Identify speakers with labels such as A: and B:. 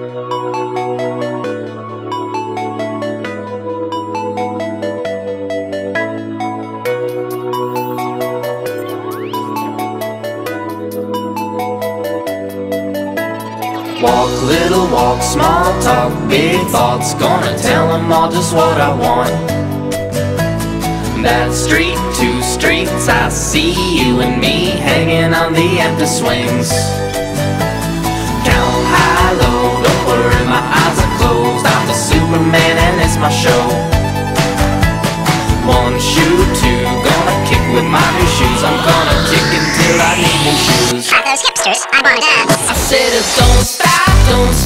A: Walk, little walk, small talk, big thoughts. Gonna tell them all just what I want. That street, two streets, I see you and me hanging on the empty swings. Count high, low, don't worry, my eyes are closed. I'm the Superman and it's my show. One shoe, two, gonna kick with my new shoes. I'm gonna kick until I need new shoes.
B: At those hipsters, I wanna dance.
A: I said, don't stop, don't